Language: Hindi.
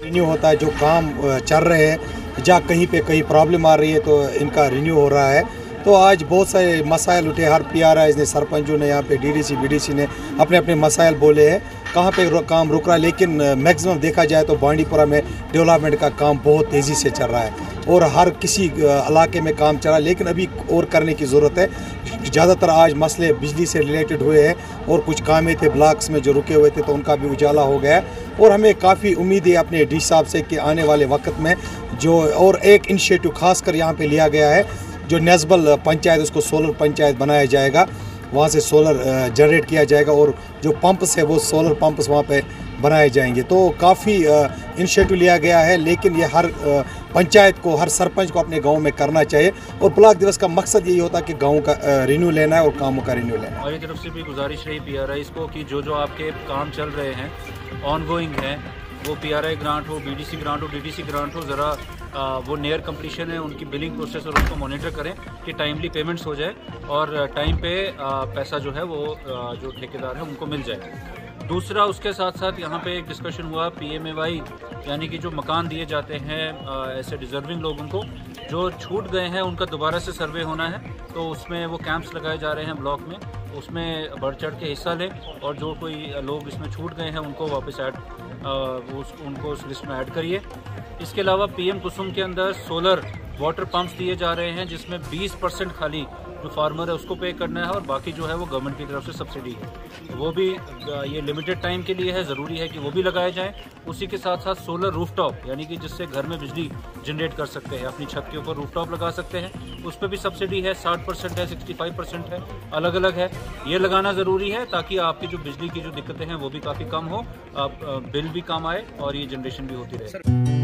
रिन्यू होता है, जो काम चल रहे हैं, जहाँ कहीं पे कहीं प्रॉब्लम आ रही है तो इनका रिन्यू हो रहा है। तो आज बहुत सारे मसाइल उठे, हर PRIs ने, सरपंचों ने, यहाँ पे DDC BDC ने अपने अपने मसाइल बोले हैं, कहाँ पे काम रुक रहा है। लेकिन मैक्सिमम देखा जाए तो बांडीपुरा में डेवलपमेंट का काम बहुत तेज़ी से चल रहा है और हर किसी इलाके में काम चल रहा है, लेकिन अभी और करने की ज़रूरत है। ज़्यादातर आज मसले बिजली से रिलेटेड हुए हैं और कुछ कामें थे ब्लॉक्स में जो रुके हुए थे, तो उनका भी उजाला हो गया है। और हमें काफ़ी उम्मीद है अपने डी साहब से कि आने वाले वक्त में जो और एक इनिशिएटिव खासकर यहाँ पे लिया गया है, जो नेस्बल पंचायत, उसको सोलर पंचायत बनाया जाएगा, वहाँ से सोलर जनरेट किया जाएगा और जो पंप्स है वो सोलर पंप्स वहाँ पे बनाए जाएंगे। तो काफ़ी इनिशिएटिव लिया गया है, लेकिन ये हर पंचायत को, हर सरपंच को अपने गांव में करना चाहिए। और ब्लॉक दिवस का मकसद यही होता है कि गांव का रिन्यू लेना है और कामों का रिन्यू लेना है। हमारी तरफ से भी गुजारिश रही PRIs को कि जो आपके काम चल रहे हैं, ऑनगोइंग हैं, वो PRI ग्रांट हो, BDC ग्रांट हो, DDC ग्रांट हो, ज़रा वो नियर कंप्लीशन है उनकी बिलिंग प्रोसेस और उसको मॉनिटर करें कि टाइमली पेमेंट्स हो जाए और टाइम पे पैसा जो है वो जो ठेकेदार है उनको मिल जाए। दूसरा, उसके साथ साथ यहाँ पे एक डिस्कशन हुआ PMAY, यानी कि जो मकान दिए जाते हैं ऐसे डिज़र्विंग लोगों को जो छूट गए हैं, उनका दोबारा से सर्वे होना है। तो उसमें वो कैंप्स लगाए जा रहे हैं ब्लॉक में, उसमें बढ़ चढ़ के हिस्सा लें और जो कोई लोग इसमें छूट गए हैं उनको वापस उनको उस लिस्ट में ऐड करिए। इसके अलावा PM कुसुम के अंदर सोलर वाटर पंप्स दिए जा रहे हैं, जिसमें 20% खाली जो फार्मर है उसको पे करना है और बाकी जो है वो गवर्नमेंट की तरफ से सब्सिडी है। तो वो भी ये लिमिटेड टाइम के लिए है, ज़रूरी है कि वो भी लगाए जाएं। उसी के साथ साथ सोलर रूफटॉप, यानी कि जिससे घर में बिजली जनरेट कर सकते हैं, अपनी छत के ऊपर रूफटॉप लगा सकते हैं, उस पर भी सब्सिडी है, 60% है, 65% है, अलग अलग है। ये लगाना ज़रूरी है ताकि आपकी जो बिजली की जो दिक्कतें हैं वो भी काफ़ी कम हो, बिल भी कम आए और ये जनरेशन भी होती रहे।